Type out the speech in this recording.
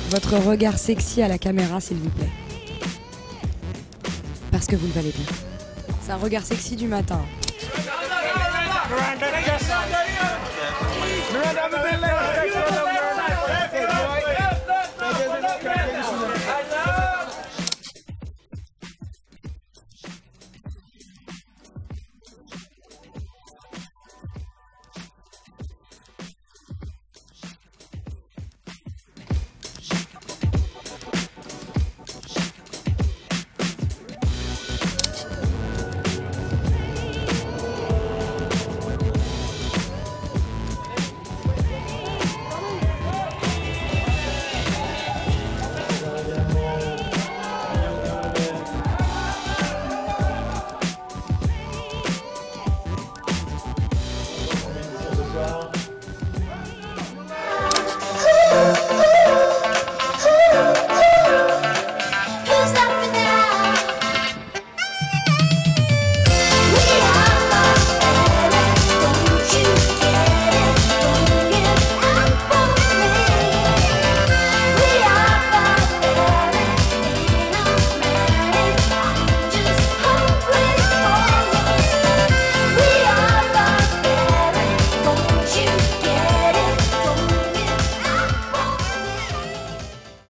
Votre regard sexy à la caméra, s'il vous plaît. Parce que vous le valez bien. C'est un regard sexy du matin. Miranda,